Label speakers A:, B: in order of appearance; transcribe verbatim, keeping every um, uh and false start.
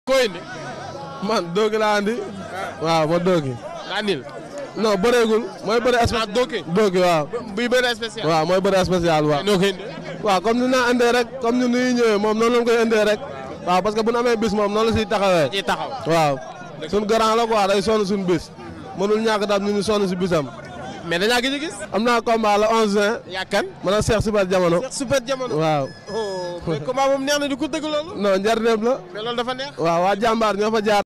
A: koo indi.
B: man dooki laa andi. waaw ma dooki.
A: laa andil.
B: non bëreegul mooy bëre spécial.
A: dooki
B: dooki waaw.
A: buy bëre spécial.
B: waaw mooy bëre spécial waaw.
A: noo koy indi.
B: waaw comme ni naa indee rek comme ni nuy ñëwee moom noonu lañ koy indee rek. waaw parce que bu ñu amee bis moom noonu la siy taxawee.
A: ciy taxaw
B: waaw. suñ grand la quoi day sonn suñ bis. mënul ñàkk daal ñu ñu sonn si bisam.
A: mais dañaa gëj a gis.
B: am naa combat le onze juin.
A: yaakaar.
B: mën a Cheikh Super Jamono.
A: Cheikh Super Jamono.
B: waaw.
A: oh mais combat moom neex na di ko dëgg loolu.
B: non njariñam la.
A: mais loolu dafa neex.
B: waaw waa jàmbaar ñoo fa jaar.